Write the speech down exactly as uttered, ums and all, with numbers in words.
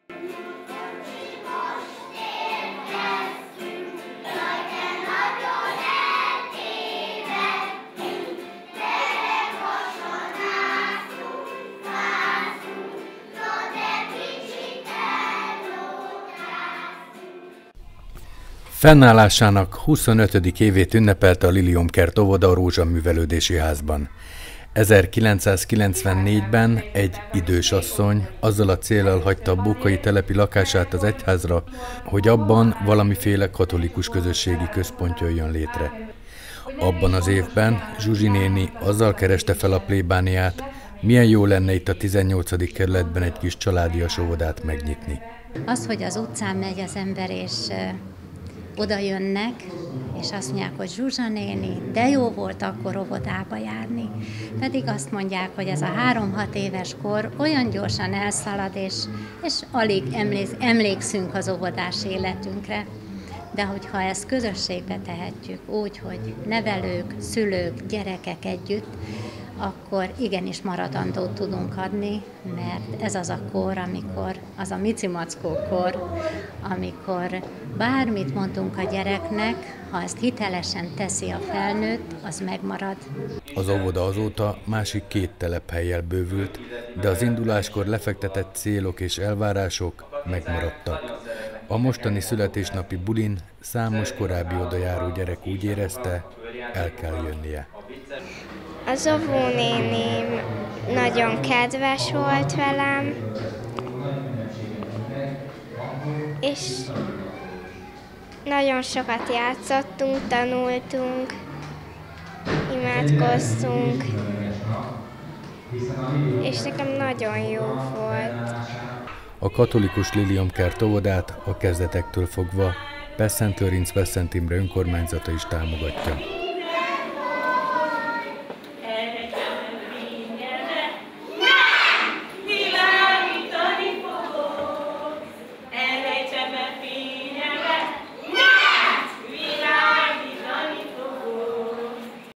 Fennállásának huszonötödik évét ünnepelte a Liliomkert óvoda a Rózsaművelődési Házban. ezerkilencszázkilencvennégyben egy idős asszony azzal a céllal hagyta a Bókai telepi lakását az egyházra, hogy abban valamiféle katolikus közösségi központ jöjjön létre. Abban az évben Zsuzsi néni azzal kereste fel a plébániát, milyen jó lenne itt a tizennyolcadik kerületben egy kis családias óvodát megnyitni. Az, hogy az utcán megy az ember és oda jönnek, és azt mondják, hogy Zsuzsa néni, de jó volt akkor óvodába járni. Pedig azt mondják, hogy ez a három-hat éves kor olyan gyorsan elszalad, és, és alig emlék, emlékszünk az óvodás életünkre. De hogyha ezt közösségbe tehetjük úgy, hogy nevelők, szülők, gyerekek együtt, akkor igenis maradandót tudunk adni, mert ez az a kor, amikor, az a micimackó kor, amikor bármit mondunk a gyereknek, ha ezt hitelesen teszi a felnőtt, az megmarad. Az óvoda azóta másik két telephellyel bővült, de az induláskor lefektetett célok és elvárások megmaradtak. A mostani születésnapi bulin számos korábbi odajáró gyerek úgy érezte, el kell jönnie. Az óvónéném nagyon kedves volt velem, és nagyon sokat játszottunk, tanultunk, imádkoztunk, és nekem nagyon jó volt. A katolikus Liliomkert óvodát a kezdetektől fogva Pesszent Lőrinc Pesszent Imre önkormányzata is támogatja.